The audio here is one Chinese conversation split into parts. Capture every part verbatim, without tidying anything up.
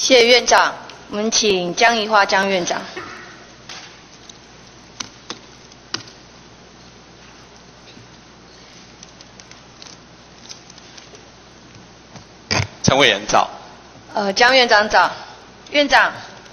谢谢院长，我们请江宜樺江院长。 陈委员早。 呃，江院长早。院长，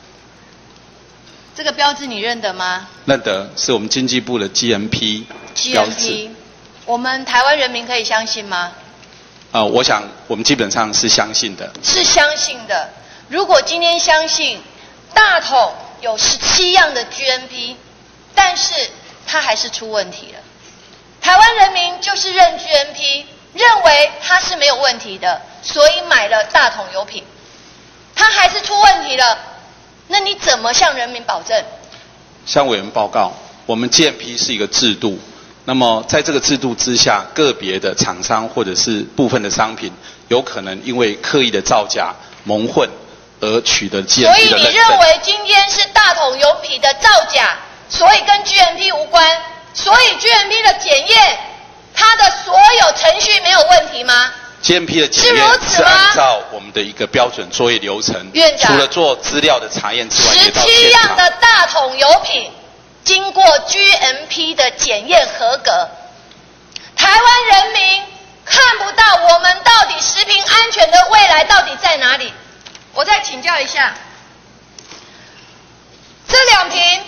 这个标志你认得吗？ 认得，是我们经济部的 G M P 标志。 G M P， 我们台湾人民可以相信吗？ 呃，我想我们基本上是相信的。 是相信的。如果今天相信大统有十七样的 G M P， 但是它还是出问题了。台湾人民就是认 G M P， 认为它是没有问题的，所以买了大统油品。它还是出问题了，那你怎么向人民保证？ 向委员报告，我们 G M P 是一个制度。那么在这个制度之下，个别的厂商或者是部分的商品，有可能因为刻意的造假、蒙混而取得 G M P 的认证。 所以你认为今天是大统油品的造假，所以跟 G M P 无关，所以 G M P 的检验，它的所有程序没有问题吗？ G M P 的检验是按照我们的一个标准作业流程， 院长， 除了做资料的查验之外， 十七样的大统油品经过 G M P 的检验合格，台湾人民看不到我们到底食品安全的未来到底在哪里？我再请教一下，这两瓶，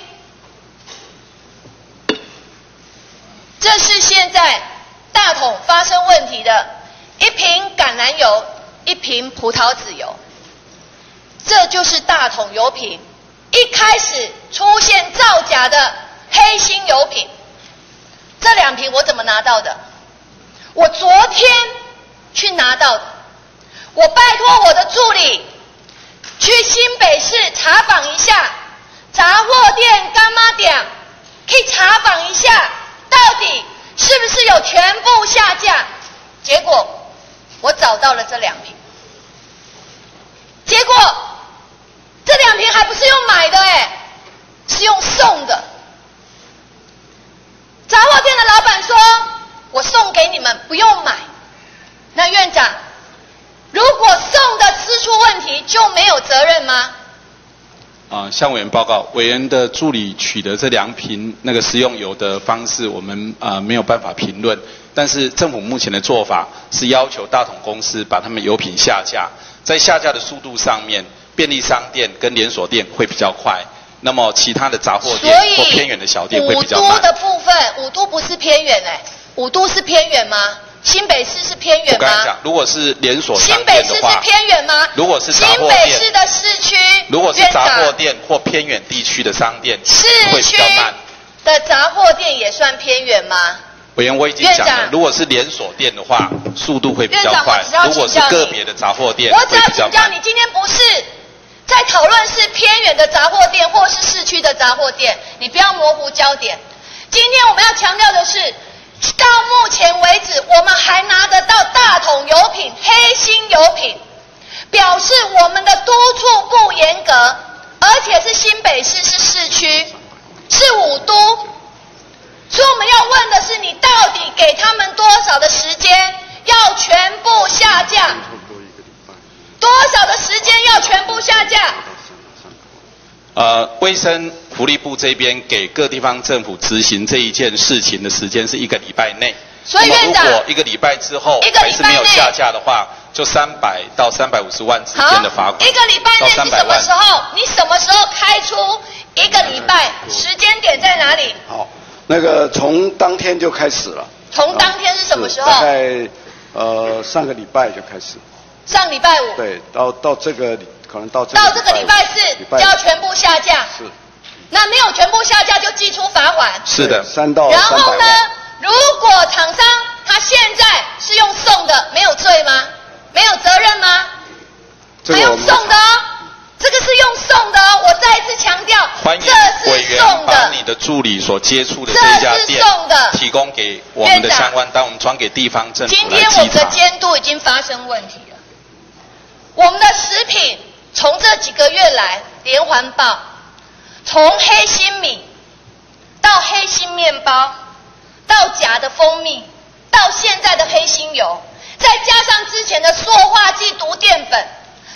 这是现在大统发生问题的。一瓶橄榄油，一瓶葡萄籽油，这就是大统油品一开始出现造假的黑心油品。这两瓶我怎么拿到的？我昨天去拿到的。我拜托我的助理去新北市查访一下杂货店干妈店，可以查访一下到底是不是有全部下架。结果我找到了这两瓶，结果这两瓶还不是用买的哎，是用送的。杂货店的老板说，我送给你们不用买。那院长，如果送的吃出问题就没有责任吗？ 啊、呃，向委员报告，委员的助理取得这两瓶那个食用油的方式，我们啊、呃、没有办法评论。但是政府目前的做法是要求大统公司把他们油品下架，在下架的速度上面，便利商店跟连锁店会比较快，那么其他的杂货店或偏远的小店会比较慢。 五都的部分，五都不是偏远哎，五都是偏远吗？新北市是偏远吗？ 我刚才讲，如果是连锁商新北市店的话， 是偏远吗？ 如果是杂货新店， 北市的市区， 如果是杂货店或偏远地区的商店， 市会比较慢。 的杂货店也算偏远吗？ 委员，我已经讲了，如果是连锁店的话，速度会比较快；如果是个别的杂货店， 我只要会比较慢。 请教你，今天不是在讨论是偏远的杂货店或是市区的杂货店，你不要模糊焦点。今天我们要强调的是，到目前为止，我们还拿得到大统油品、黑心油品，表示我们的督促不严格，而且是新北市是市区，是五都。所以我们要问的是，你到底给他们多少的时间要全部下架？多少的时间要全部下架？ 呃，卫生福利部这边给各地方政府执行这一件事情的时间是一个礼拜内。 所以院长， 如果一个礼拜之后还是没有下架的话，就三百到三百五十万之间的罚款。 一个礼拜内是什么时候？你什么时候开出一个礼拜？时间点在哪里？ 好。那个从当天就开始了。 从当天是什么时候？ 大概呃上个礼拜就开始。 上礼拜五。 对，到到这个可能到这个到这个礼拜四要全部下架。 是。 那没有全部下架就寄出罚款。 是的， 三到然后呢，如果厂商他现在是用送的，没有罪吗？没有责任吗？还用送的哦。这个是用送的哦，我再一次强调， 欢迎委员把你的助理所接触的这家店提供给我们的相关单位，我们转给地方政府来稽查。 今天我们的监督已经发生问题了，我们的食品从这几个月来连环爆，从黑心米到黑心面包，到假的蜂蜜，到现在的黑心油，再加上之前的塑化剂、毒淀粉。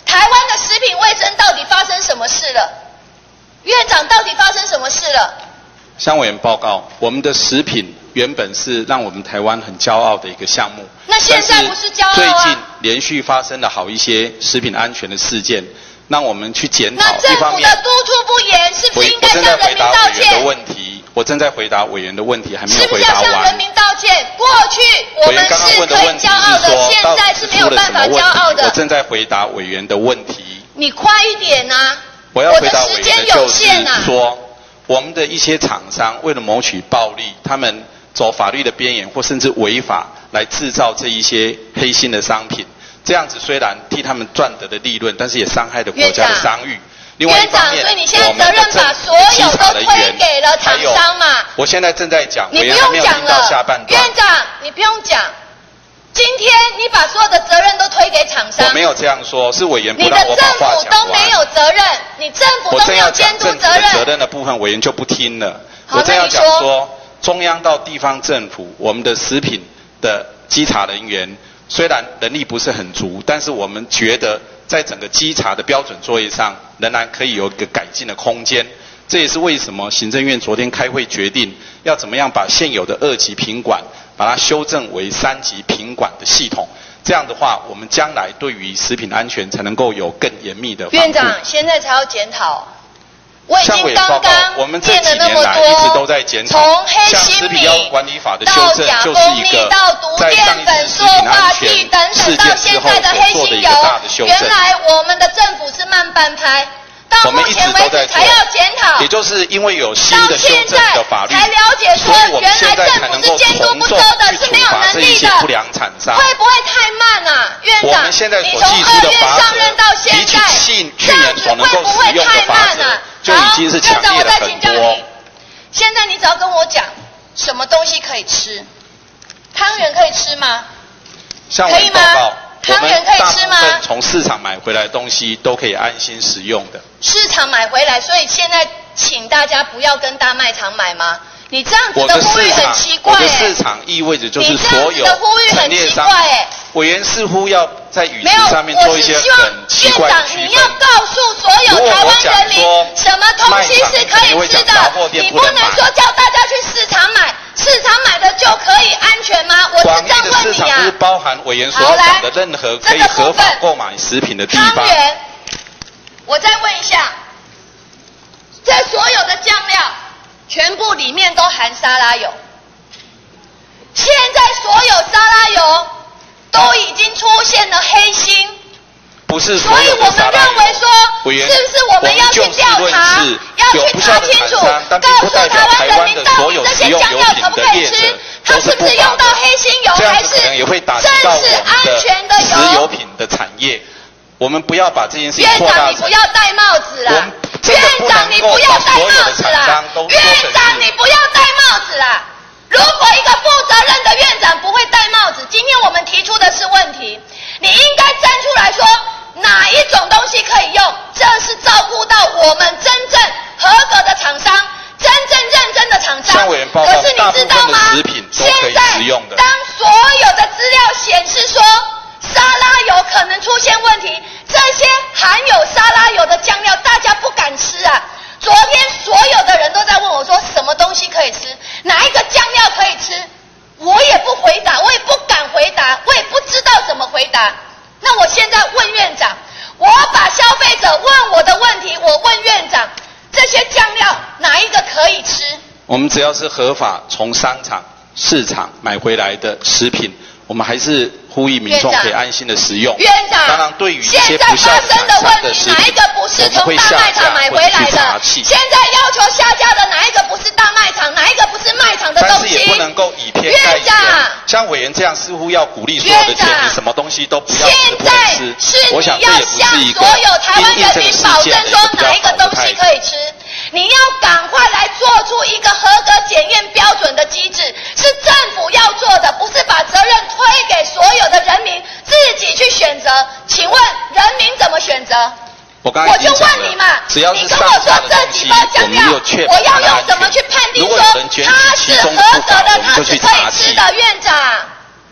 台湾的食品卫生到底发生什么事了？院长，到底发生什么事了？ 向委员报告，我们的食品原本是让我们台湾很骄傲的一个项目。 那现在不是骄傲啊？ 最近连续发生了好一些食品安全的事件，让我们去检讨。 那政府的督促不严，是不是应该向人民道歉？ 我正在回答委员的问题，我正在回答委员的问题，还没有是不回答完。 是要向人民道歉？过去我们是可以骄傲的，现在是没有办法骄傲的。 我正在回答委员的问题。 你快一点啊！ 我要回答委员的就是说，我们的一些厂商为了谋取暴利，他们走法律的边缘或甚至违法来制造这一些黑心的商品，这样子虽然替他们赚得的利润，但是也伤害了国家的商誉。另外一方面， 所以你现在责任把所有都推给了厂商嘛？ 我现在正在讲， 你不用讲了。院长，你不用讲。今天你把所有的责任都推给厂商。 我没有这样说，是委员不让我把话讲完。 你的政府都没有责任，你政府都没有监督责任。 责任的部分委员就不听了。我正要讲说，中央到地方政府，我们的食品的稽查人员虽然能力不是很足，但是我们觉得在整个稽查的标准作业上，仍然可以有一个改进的空间。这也是为什么行政院昨天开会决定要怎么样把现有的二级品管把它修正为三级品管的系统。这样的话，我们将来对于食品安全才能够有更严密的防护。 院长，现在才要检讨。我已经刚刚我们这几年来一直都在检讨， 从黑像心米食品药物管理法的修到正假就是一个蜂蜜到毒在淀粉、 上一次食塑品安化剂全等事等，到现件之后在的黑所做的心油一个大的，修正。 原来我们的政府是慢半拍。到目前为止才要检讨， 也就是因为有新的修正的法律， 才了解说原来政府是监督不周的，是没有能力的。 不良厂商会不会太慢啊，院长？ 我们现在所你从二月上任到现在， 去年所能够使用的法则就已经是强烈了很多。 现在你只要跟我讲什么东西可以吃，汤圆可以吃吗？ 可以吗？ 汤圆可以吃吗？ 我们大部分从市场买回来的东西都可以安心食用的。 市场买回来，所以现在请大家不要跟大卖场买吗？你这样子的呼吁很奇怪、欸。 我的市场意味着就是所有陈列商。委员似乎要在语气上面做一些很奇怪的区分。 院长，你要告诉所有台湾人民，什么东西是可以吃的？你不能说叫大家去市场买。市场买的就可以安全吗？我是这样问你啊。 广义的市场不是包含委员所要讲的任何可以合法购买食品的地方。 汤圆，我再问一下，这所有的酱料全部里面都含沙拉油，现在所有沙拉油都已经出现了黑心。 不是所以我们认为说，是不是我们要去调查，要去查清楚，告诉台湾人民到底这些酱料可不可以吃？它是不是用到黑心油，还是正是安全的油？ 食油品的产业，我们不要把这件事情扩大。 院长，你不要戴帽子啦！院长，你不要戴帽子啦！院长，你不要戴帽子啦！如果一个负责任的院长不会戴帽子，今天我们提出的是问题，你应该站出来说。哪一种东西可以用？这是照顾到我们真正合格的厂商，真正认真的厂商。可是你知道吗？现在当所有的资料显示说沙拉油可能出现问题，这些含有沙拉油的酱料大家不敢吃啊。昨天所有的人都在问我说什么东西可以吃，哪一个酱料可以吃，我也不回答，我也不敢回答，我也不知道怎么回答。那我现在问院长，我把消费者问我的问题，我问院长，这些酱料哪一个可以吃？ 我们只要是合法从商场、市场买回来的食品，我们还是呼吁民众可以安心的食用。 院长， 当然对于一些不孝的厂商的食品， 哪一个不是从大卖场买回来的？现在要求下架的哪一个不是大卖场，哪一个不是卖场的东西？ 但是也不能够以偏概全。像委员这样似乎要鼓励所有的全民什么东西都不要吃，不能吃。我想这也不是一个所有台湾人民保证说哪一个东西可以吃。你要赶快来做出一个合格检验标准的机制，是政府要做的，不是把责任推给所有的人民自己去选择。请问人民怎么选择？ 我刚才我就问你嘛， 只要是你跟我说这几包酱料，我要用什么去判定说它是合格的，它是可以吃的？院长，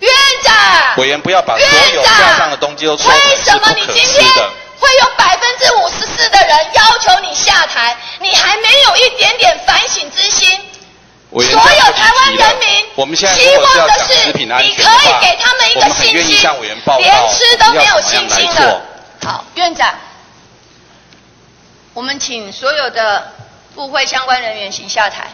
院长， 委员不要把所有架上的东西都说成为什么是不可你今天吃的。 会有百分之五十四的人要求你下台？你还没有一点点反省之心？所有台湾人民我们现在希望的是食品安你全可以给他们一个我们很信心愿意向委员报告， 连吃都没有我们要信心怎么样来做的。好，院长，我们请所有的部会相关人员请下台。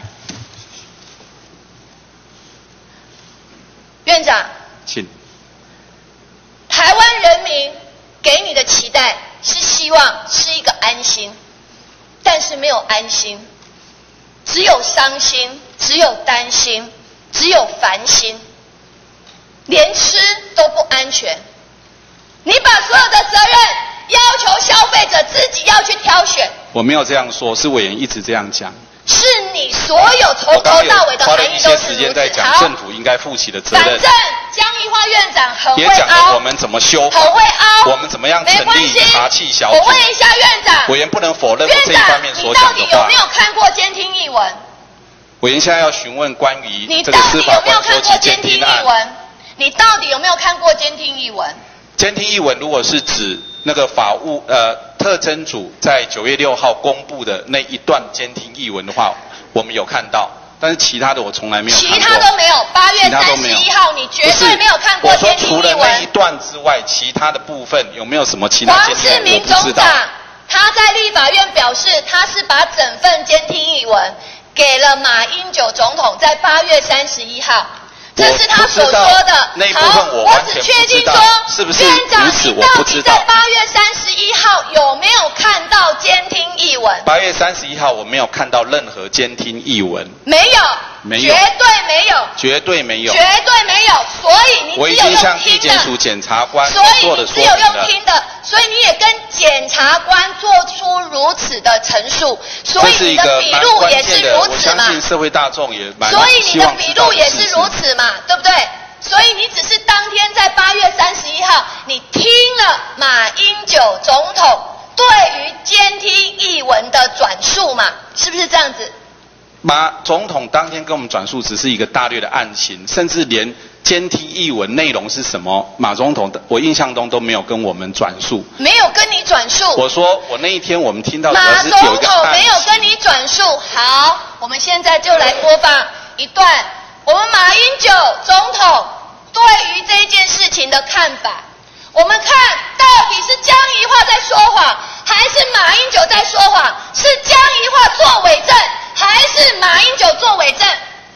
院长， 请。 台湾人民给你的期待是希望是一个安心，但是没有安心，只有伤心，只有担心，只有烦心，连吃都不安全。你把所有的责任要求消费者自己要去挑选。 我没有这样说，是委员一直这样讲。 是你所有从头到尾的含义都是如此。 花了一些时间在讲政府应该负起的责任。 反正江宜樺院长很会也讲了凹， 我们怎么修法， 很会凹， 我们怎么样成立查气小组。 我问一下院长， 委员不能否认我这一方面所院长， 讲的话。 你到底有没有看过监听译文？ 委员现在要询问关于你到这个司底有没有法官说看过监听及监听案。 译文？你到底有没有看过监听译文？ 监听译文如果是指那个法务呃特侦组在九月六号公布的那一段监听译文的话，我们有看到，但是其他的我从来没有看过。 其他都没有。八月三十一号，你绝对没有看过监听译文。 我说除了那一段之外，其他的部分有没有什么其他监听译文？ 黄世明总长他在立法院表示，他是把整份监听译文给了马英九总统，在八月三十一号。这是他所说的。 那一部分我我完全只确定说， 是不是院长， 如此你到我不知道底在八月三十一号有没有看到监听译文？ 八月三十一号我没有看到任何监听译文。 没有， 没有， 绝对没有， 绝对没有， 绝对没有。所以你我已只有经向地用听的， 检署检察官所以做的你只有说明了。 用听的，所以你也跟检察官做出如此的陈述，所以这是一你的笔个蛮录也是关键的， 如此嘛。 我相信社会大众也蛮所以你希的笔望知道的录也是事实如此嘛，对不对？所以你只是当天在八月三十一号，你听了马英九总统对于监听译文的转述嘛，是不是这样子？ 马总统当天跟我们转述只是一个大略的案情，甚至连监听译文内容是什么，马总统的我印象中都没有跟我们转述。 没有跟你转述。 我说我那一天我们听到主要马是有总统一个案没有跟你转述。好，我们现在就来播放一段我们马英九总统对于这件事情的看法。我们看到底是江宜樺在说谎，还是马英九在说谎？是江宜樺做伪证，还是马英九做伪证？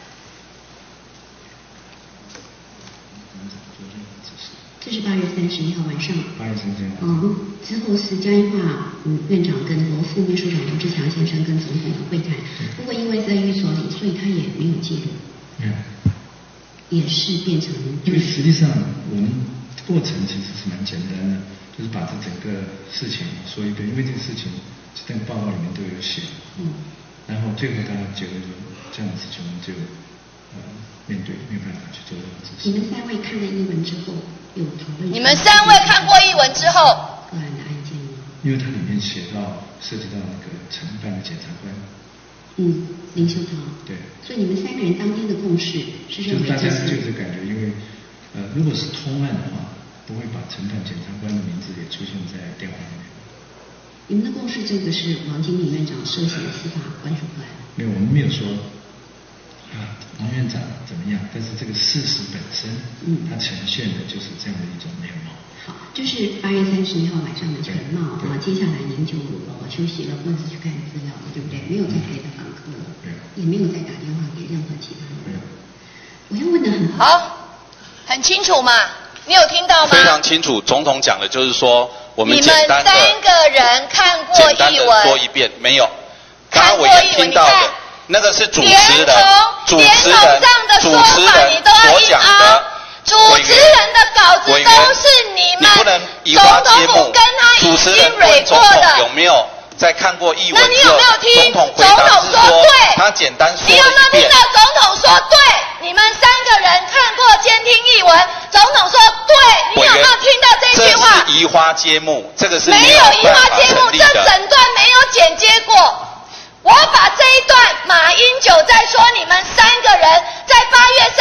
这是八月三十一号晚上。 八月三十一号。 嗯，之后是江宜樺嗯院长跟罗副秘书长罗志强先生跟总统的会谈。不过因为在寓所里，所以他也没有记录。 嗯。 也是变成。 因为实际上我们过程其实是蛮简单的，就是把这整个事情说一遍，因为这个事情在报告里面都有写。 嗯。 然后最后大家觉得说这样的事情我们就呃面对没有办法去做任何事情。 你们三位看了译文之后有讨论？ 你们三位看过译文之后？ 个人的案件吗？ 因为它里面写到涉及到那个承办的检察官。 嗯，林秀涛。 对。 所以你们三个人当天的共识是认为就是大家就是感觉，因为呃如果是通案的话，不会把承办检察官的名字也出现在电话里面。 你们的共识，这个是王经理院长涉嫌司法官署案。 没有，我们没有说啊王院长怎么样，但是这个事实本身，嗯，它呈现的就是这样的一种面貌。 好，这是八月三十一号晚上的全貌啊。接下来您就呃休息了，或者是去看资料了，对不对？没有再陪着访客了， 对， 也没有再打电话给任何其他人。我要问的很好，很清楚嘛？你有听到吗？ 非常清楚，总统讲的就是说，我们你们简单的三个人看过简单的译文， 说一遍，没有。刚看刚委员过译文， 听到的你看， 那个是主持连人， 同主持连同人上的主说法持人你都要硬所讲的凹，主持人的稿子委员都是你们你不能移总花接统府木跟他。已主持经人蕊过问总统的有没有在看过译文那你之后， 有没有听总统回总答是统说对他简单说你有没有了一遍听到。总统说对？你们三个人看过监听译文，总统说对，你有没有听到这句话？ 这是移花接木，这个是没有移花接木，这没有办法成立的整段没有剪接过。我把这一段马英九在说你们三个人在八月三十一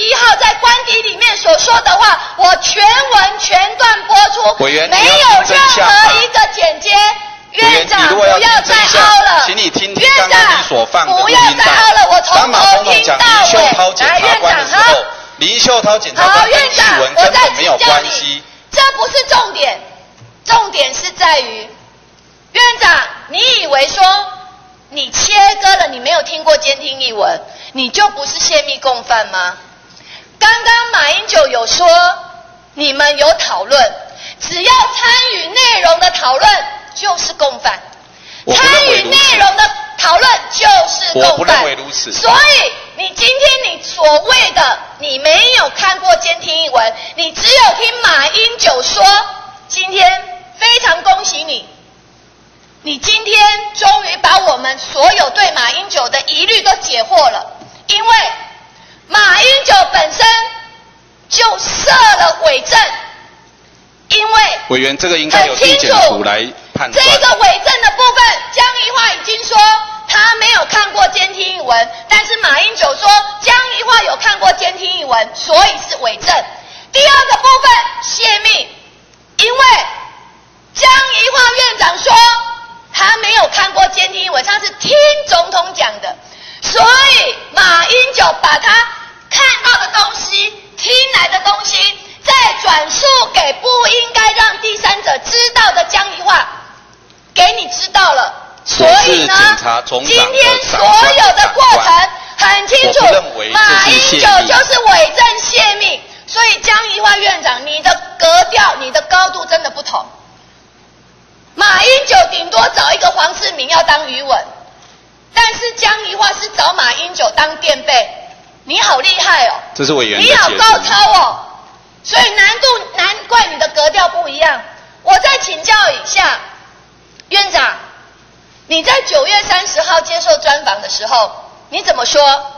一号在官邸里面所说的话，我全文全段播出， 委员没有任何一个剪接。院长不要再凹了， 请你听听刚刚你所放的录音带。 不要再凹了，我从头听到尾。 来，院长好。林秀涛检察官跟译文根本没有关系。 这不是重点，重点是在于，院长，你以为说你切割了，你没有听过监听译文，你就不是泄密共犯吗？刚刚马英九有说，你们有讨论，只要参与内容的讨论就是共犯，参与内容的讨论就是共犯。 我不认为如此。 所以你今天你所谓的你没有看过监听译文，你只有听马英九说，今天非常恭喜你，你今天终于把我们所有对马英九的疑虑都解惑了，因为马英九本身就设了伪证，因为委员这个应该由地检署来判断。 这个伪证的部分，江宜樺已经说他没有看过监听译文，但是马英九说江宜樺有看过监听译文，所以是伪证。第二个部分泄密，因为江宜樺院长说他没有看过监听译文，他是听总统讲的，所以马英九把他看到的东西、听来的东西，再转述给不应该让第三者知道的江宜樺，给你知道了。所以呢，今天所有的过程很清楚，马英九就是伪证泄密。所以江宜樺院长，你的格调、你的高度真的不同。马英九顶多找一个黄世明要当余文，但是江宜樺是找马英九当垫背。你好厉害哦！ 这是委员的解读。 你好高超哦！所以难度难怪你的格调不一样。我再请教一下院长，你在九月三十号接受专访的时候，你怎么说？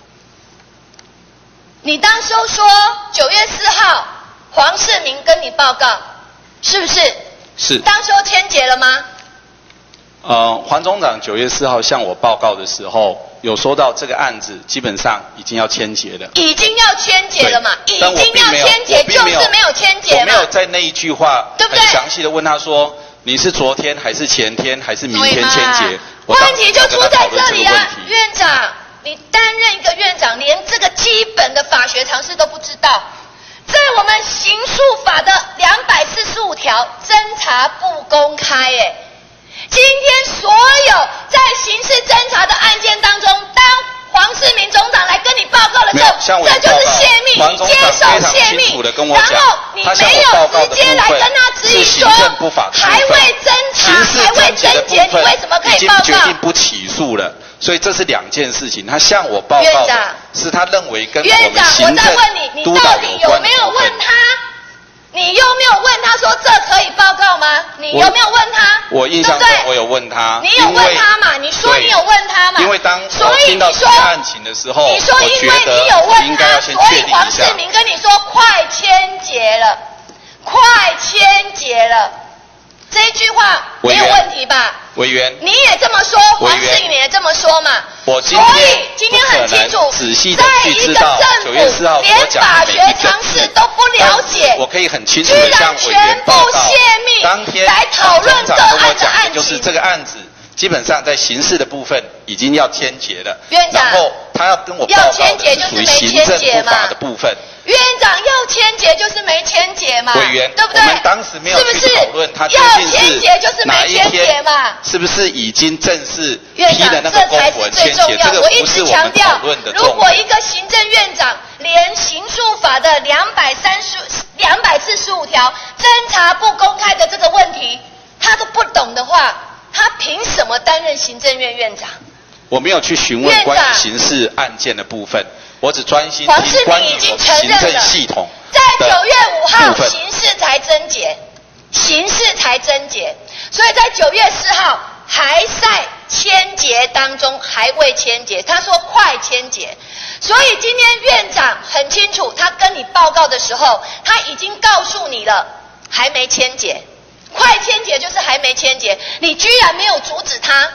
你当时说九月四号黄世明跟你报告，是不是？ 是。 当时签结了吗？ 呃，黄总长九月四号向我报告的时候，有说到这个案子基本上已经要签结了。 已经要签结了嘛？已经要签结，就是没有签结嘛？ 我没有在那一句话对不对？ 很详细的问他说，你是昨天还是前天还是明天签结？ 问题就出在这里啊，院长，你担任一个院长，连这个基本的法学常识都不知道。在我们刑诉法的两百四十五条，侦查不公开，哎。今天所有在刑事侦查的案件当中，当黄世明总长来跟你报告的时候，这就是泄密，你接受泄密，然后你没有直接来跟他质疑说，还未侦查，还未侦结，你为什么可以报告？ 已经决定不起诉了，所以这是两件事情。他向我报告的是他认为跟我们行政督导有关的部分。 你有没有问他说这可以报告吗？你有没有问他？ 我印象中我有问他。 你有问他嘛？你说你有问他嘛？ 因为当我听到这个案情的时候， 你说因为你有问他，所以黄世明跟你说快签结了，快签结了，这句话没有问题吧？ 委员， 你也这么说，黄世明也这么说嘛？ 我今所以今天很清楚，在一个政府连法学常识都不了解， 我可以很清楚的向委员报告，当天来讨论这案的案情， 就是这个案子基本上在刑事的部分已经要签结了， 院长， 然后他要跟我报告的是属于行政不法的部分。 院长要签结就是没签结嘛， 委员， 对不对？ 我们当时没有去讨论他究竟是哪一天，是不是已经正式批了那个公文签结？这个不是我们讨论的重点。 如果一个行政院长连刑诉法的两百三十、两百四十五条侦查不公开的这个问题，他都不懂的话，他凭什么担任行政院院长？ 我没有去询问关于刑事案件的部分。我只专心听关于我们行政系统在九月五号刑事才侦结，刑事才侦结，所以在九月四号还在签结当中，还未签结。他说快签结，所以今天院长很清楚，他跟你报告的时候，他已经告诉你了，还没签结，快签结就是还没签结，你居然没有阻止他。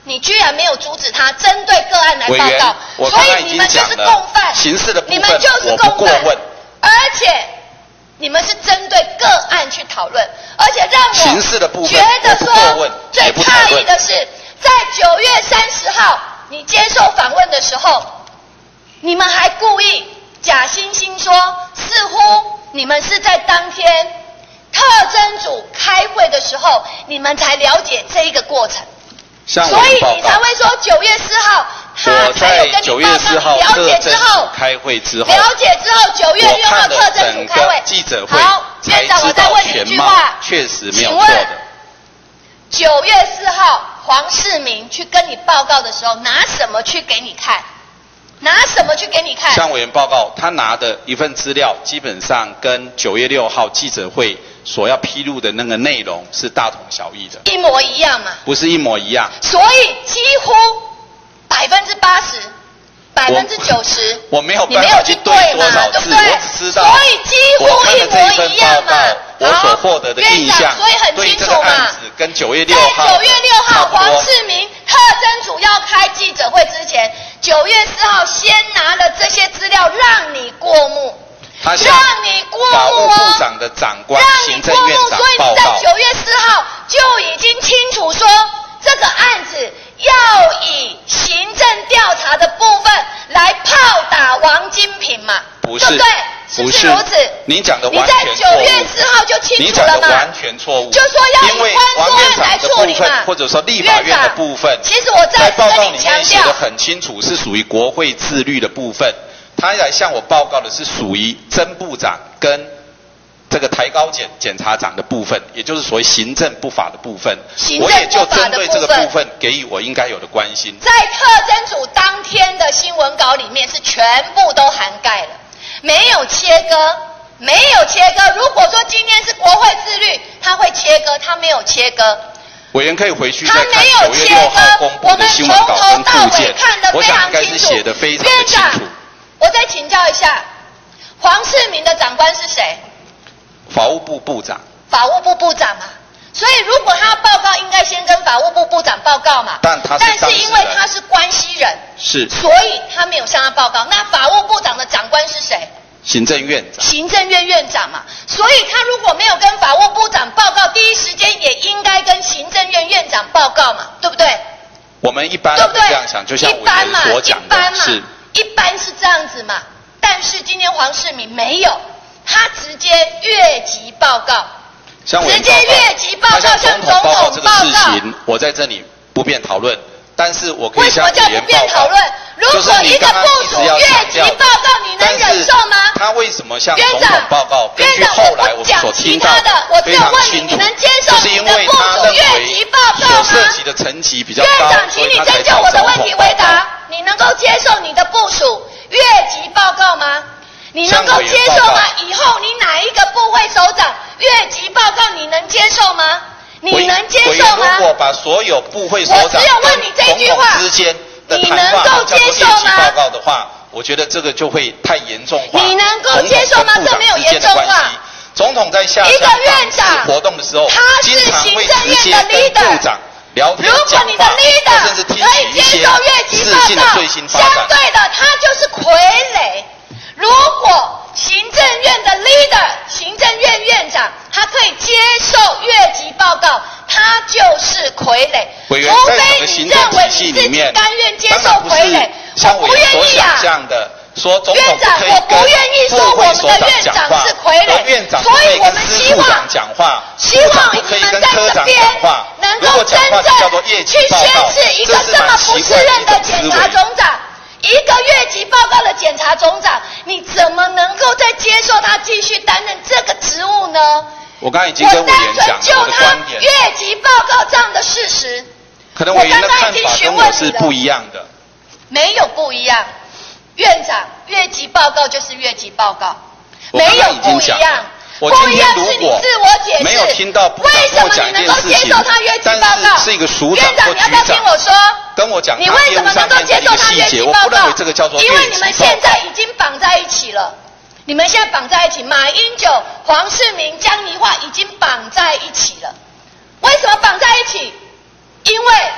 你居然没有阻止他针对个案来报委员告， 我所以你们就是共犯， 刑事的部分你们就是我不共犯过问， 而且你们是针对个案去讨论，而且让我刑事的部分觉得我不过问说最也不讨论诧异的是，在九月三十号你接受访问的时候，你们还故意假惺惺说，似乎你们是在当天特侦组开会的时候，你们才了解这一个过程，所以你才会说九月四号他我在才有跟九你报告， 月四号你了解特侦之后组开会之后， 了解之后，九月六号特侦组开会， 记者会好， 才院长，我知道再问你一全貌句话，， 确实没有请问错的。 九月四号黄世明去跟你报告的时候，拿什么去给你看？拿什么去给你看？ 向委员报告，他拿的一份资料，基本上跟九月六号记者会所要披露的那个内容是大同小异的， 一模一样嘛？ 不是一模一样。 所以几乎百分之八十、百分之九十， 我没有你没有去办法去对对嘛， 多少次， 对不对？ 我只知道所以几乎我看一模了这一份一样嘛。 报告我所获得的印象院长，所以很对清楚嘛这个案子。跟九月在六号九月六号差不多黄世明特侦组要开记者会之前，九月四号先拿了这些资料让你过目， 他向让你过法务目哦， 部长的长官、 让你行政过目， 院长所以你在报告。 九月四号就已经清楚说这个案子要以行政调查的部分来炮打王金平嘛， 不是对不对？是不是是如此？ 您讲的你在完全错误九月四号就清你楚了嘛？ 讲的完全错误， 就说要以因为宽王院恕案来长的部处理嘛分，或者说立法院的部分院长，其实我再在次跟你报告里面强调写的很清楚，是属于国会自律的部分。他来向我报告的是属于曾部长跟这个台高检检察长的部分，也就是所谓行政不法的部分。 行政我也就不法的针对这个部分部分给予我应该有的关心。 在特侦组当天的新闻稿里面是全部都涵盖了，没有切割，没有切割。如果说今天是国会自律，他会切割，他没有切割。 委员可以回去再他看没有切九月六号割公，布我们的新闻稿跟从头到附件尾看得， 我非想应该是常清楚。 写的非常的院长清楚。， 我再请教一下，黄世明的长官是谁？ 法务部部长， 法务部部长嘛。所以如果他要报告，应该先跟法务部部长报告嘛。 但他是但是因为当事人他是关系人， 是所以他没有向他报告。那法务部长的长官是谁？ 行政院长。 行政院院长嘛。所以他如果没有跟法务部长报告，第一时间也应该跟行政院院长报告嘛，对不对？ 我们一般对不对？ 这样想，就像委一般嘛，一员所讲般嘛， 的是， 一般是这样子嘛。但是今天黄世明没有，他直接越级报告。 像委员直接越级报告他向向总统报告这个事总统报情，我在这里不便讨论。但是我可以为什向委么叫不便员报告讨论？，如就是果一个你刚刚部署一直要越级强调报告，你能忍受吗？ 他为什么向院总统长报告？根据院长， 后来我们我不讲所听到其他的，我只非有问你， 常清楚， 你能接受就是因你的部为他认署越级为报告所吗？ 涉及的层级比较高， 院长，请你所以他才针就我的找总统问题回报告。 答，你能够接受你的部署越级报告吗？你能够向委员接受吗报告？ 以后你哪一个部会首长越级报告，你能接受吗？你委能接委受吗？ 员如果把所有部会首我长只有问你这一句话跟总统之间的你谈能够话叫做接受吗越级报告的话，我觉得这个就会太严重化。 你能够接受吗总统跟部长这没有之间的严重化关系总统在下一个乡院长访视活动的时候， 他是经常会行政直接院的跟 leader 部长聊天如果讲你的话， leader 甚至听可以接取一些受越级事情的报最新告， 发展。 相对的，他就是傀儡。如果行政院的 leader， 行政院院长，他可以接受越级报告，他就是傀儡。 委员除在整个非你行政认为体系你自己里面， 甘愿接受当然不是傀儡，我不像委员所愿意啊想。象的。说总统院长不可以我不愿意说跟部会我们的首长院长讲话是傀儡而院长不所可以跟以我们司希望部长讲话， 希部长望不可以你们在跟科长这边讲话。 能如果够真讲话就叫做正越级去宣报告， 示一个这是这么蛮奇怪的不是任一种的检察思维。 总长，一个越级报告的检察总长，你怎么能够再接受他继续担任这个职务呢？ 我刚才已经跟委员讲了我的我单纯就他观点， 越级报告这样的事实， 可能委员的我刚刚看法已经询跟我是问你了不一样的。 没有不一样。院长，越级报告就是越级报告，没有我刚刚已经不一样讲了。我不今天一样是你如果自我解释， 没有听到部长为什么跟我讲一你能够接件事情受他越级但报告？ 是是一个署长院长， 或你要不要局长听我说？ 跟我讲你为他业务什么能够上面的一接受他个细节， 越级报我不认告？ 为这个叫做因为你们越级报告现在已经绑在一起了，你们现在绑在一起，马英九、黄世明、江宜桦已经绑在一起了。为什么绑在一起？因为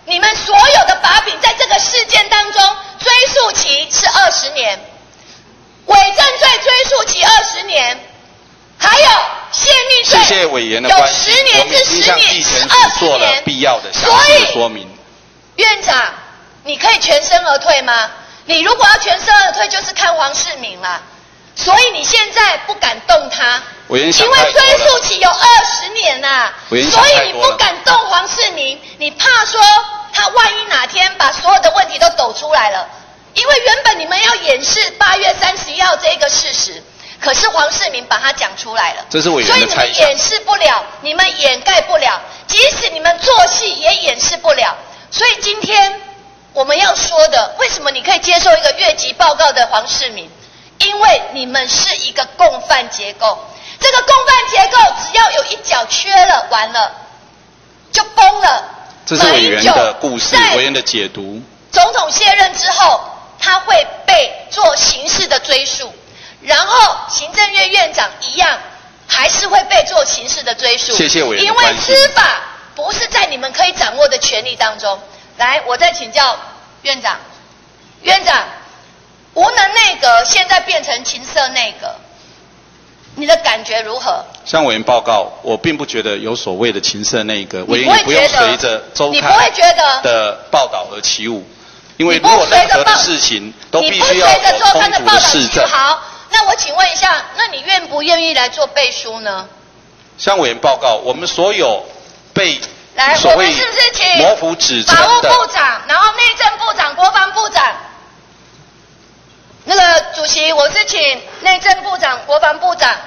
你们所有的把柄在这个事件当中，追诉期是二十年，伪证罪追诉期二十年，还有泄密罪， 谢谢委员的有关心， 十年至十年至二十做了年， 必要的详所细以说明。 院长，你可以全身而退吗？你如果要全身而退，就是看黄世明啦。所以你现在不敢动他， 委员想因为太多了追诉期有二十年呐、 委员想所以太多了你不敢动黄世明，你怕说他万一哪天把所有的问题都抖出来了，因为原本你们要掩饰八月三十一号这一个事实，可是黄世明把它讲出来了， 这是委员所以你的猜想。 们掩饰不了，你们掩盖不了，即使你们做戏也掩饰不了。所以今天我们要说的，为什么你可以接受一个越级报告的黄世明？因为你们是一个共犯结构，这个共犯结构只要有一角缺了，完了就崩了。 这是委员的故事，委员的解读。 总统卸任之后，他会被做刑事的追诉，然后行政院院长一样还是会被做刑事的追诉。 谢谢委员的因为关心。 司法不是在你们可以掌握的权利当中。来，我再请教院长，院长，无能内阁现在变成情色内阁，你的感觉如何？ 向委员报告，我并不觉得有所谓的情色内阁，委你不会员也不用觉得随着周你不刊会觉得的报道而起舞，因为你不如果任随着报何的事情都你不随必须要有着周刊的充足的报道去事证。 好，那我请问一下，那你愿不愿意来做背书呢？ 向委员报告，我们所有被来， 所谓我们是不是请模糊指称法务的部长，然后内政部长、国防部长？那个主席，我是请内政部长、国防部长。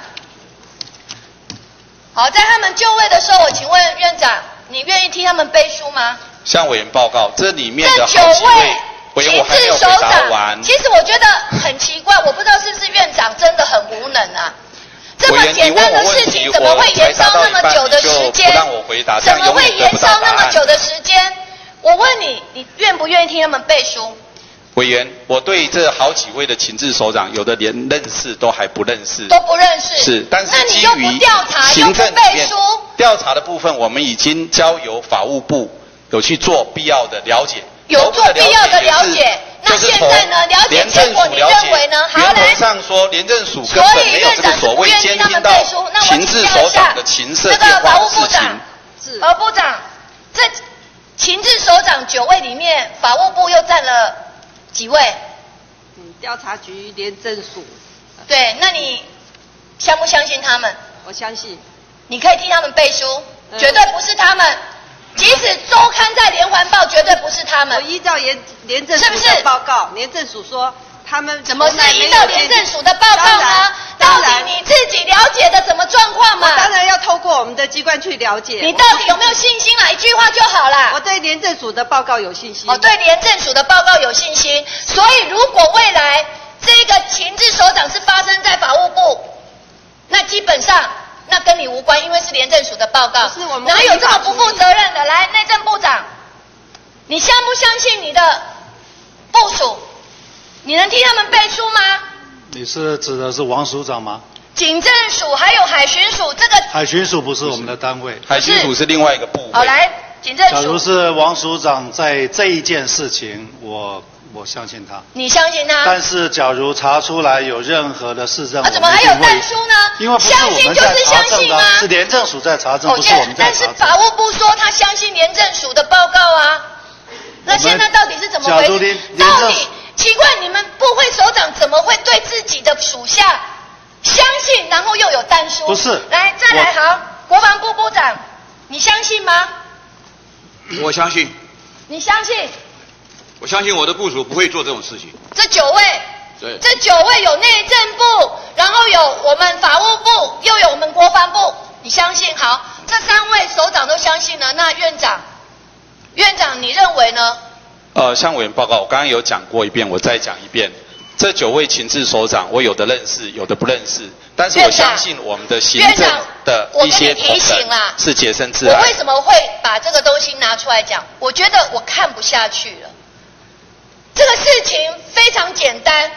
好，在他们就位的时候，我请问院长，你愿意替他们背书吗？ 向委员报告，这里面这的好几九位位委员情我还没有回治首答完长，。其实我觉得很奇怪，我不知道是不是院长真的很无能啊。这么委员简单的事情，怎么会延烧那么久的时间？ 不让我回答，这怎么会样永远得延烧不到答案。 那么久的时间？我问你，你愿不愿意替他们背书？ 委员，我对这好几位的情治首长，有的连认识都还不认识。 都不认识。 是，但是那你基又不于调查，又行不背政里面书， 调查的部分，我们已经交由法务部有去做必要的了解。 有做必要的了解。那就是现在呢？了解廉结果，你政署了认为呢？ 解， 好，来原则。上说，廉政署根所本没有以院长是这个所谓不愿意他监听到们背书。那我情治请教一下首长的情色那电个法务话的事情部长。，法务部长，这情治首长九位里面，法务部又占了几位？ 嗯，调查局、廉政署， 对，那你相不相信他们？ 我相信。 你可以替他们背书， 嗯绝对不是他们。即使周刊在连环报，绝对不是他我们。 依照廉廉政署是不是的报告，廉政署说他们怎么是从来没有依照廉政署的报告当呢然？ 到底当然你自己了解的什么状况嘛？ 我当然要透过我们的机关去了解。 你到底有没有信心啦？一句话就好啦。 我对廉政署的报告有信心。 我对廉政署的报告有信心，所以如果未来这个情治首长是发生在法务部，那基本上那跟你无关，因为是廉政署的报告。 不是我们哪有这么不负会依法处理责任的？来，内政部长，你相不相信你的部属？你能替他们背书吗？ 你是指的是王署长吗？ 警政署还有海巡署这个， 海巡署不是我们的单位。 海巡署是另外一个部好位。 来，警政假如署， 是王署长在这一件事情，我我相信他。 你相信他？ 但是假如查出来有任何的事证， 啊，怎么还有但书呢？ 因为不是相我们在信就是查证的， 相信啊。 是廉政署在查证， 哦， 不是我们在但是查证。 法务部说他相信廉政署的报告啊，那现在到底是怎么回事假如廉？廉到政底奇怪，你们部会首长怎么会对自己的属下相信，然后又有但书？ 不是来再来好，国防部部长，你相信吗？ 我相信， 你相信我相信我的部属不会做这种事情。 这九位？ 对， 这九位有内政部，然后有我们法务部，又有我们国防部，你相信？好，这三位首长都相信了，那院长，院长你认为呢？ 呃，向委员报告，我刚刚有讲过一遍，我再讲一遍。这九位情治首长，我有的认识，有的不认识，但是我相信我们的行政的一些同仁是洁身自爱。 我为什么会把这个东西拿出来讲？我觉得我看不下去了。这个事情非常简单，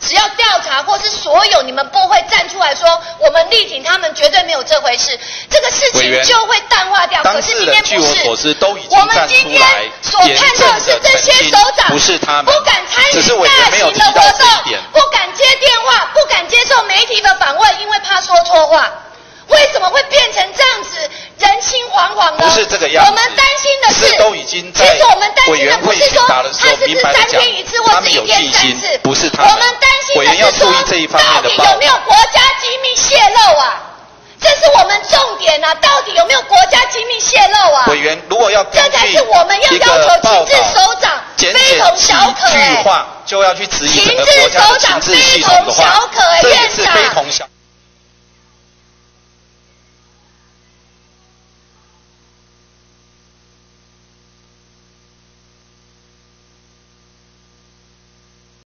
只要调查或是所有你们部会站出来说，我们力挺他们，绝对没有这回事，这个事情就会淡化掉。可是今天不是， 据我所知都已经我们今天所看到的是这些首长不是他们不敢参与只是委员大没有型的活提到这一动点， 不敢接电话，不敢接受媒体的访问，因为怕说错话。为什么会变成这样子，人心惶惶呢？ 不是这个样子。 我们担心的是， 是都已经在其实我们担委员会心的不是说打的时候他是不是三天一次或是一天三次， 不是他们。 我们担心委员要的是说， 注意这一方面到底的报道有没有国家机密泄露啊？这是我们重点啊！到底有没有国家机密泄露啊？ 委员如果要这才是我们要要求情治首长非同小可、 几句欸。 话就要去质疑整个情治国家的情首长非治系统的同小话可、欸， 这也院长是非